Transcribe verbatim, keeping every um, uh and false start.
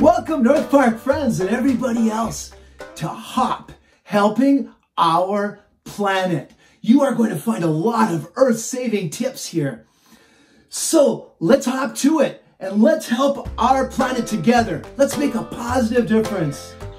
Welcome North Park friends and everybody else to HOP, Helping Our Planet. You are going to find a lot of earth-saving tips here. So let's hop to it and let's help our planet together. Let's make a positive difference.